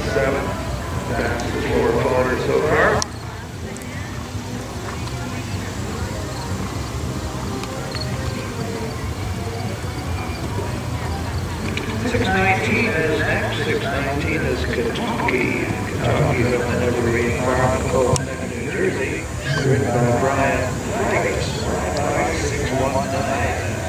7. Fastest 4-pointer so far. 619 is next. 619 is Kentucky. Kentucky is up in Evergreen Farm, New Jersey. Ridden by Brian Vargas. 619.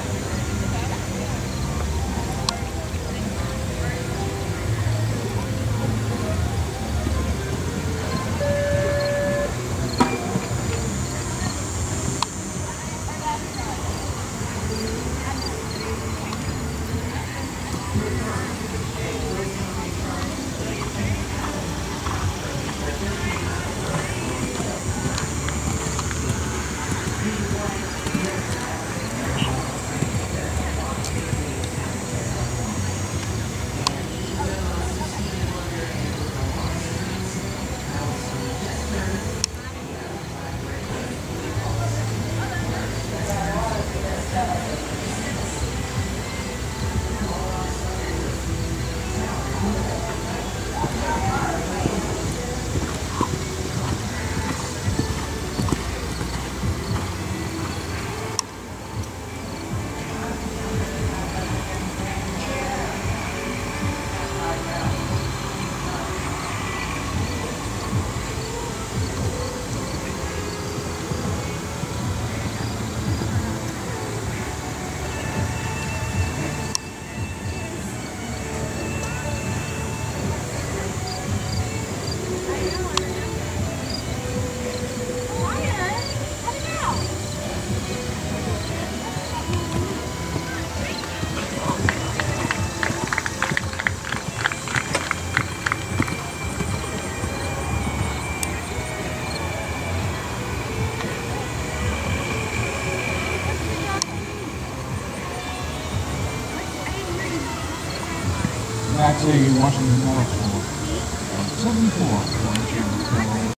That's a Washington Metal 74 from Jim Carroll.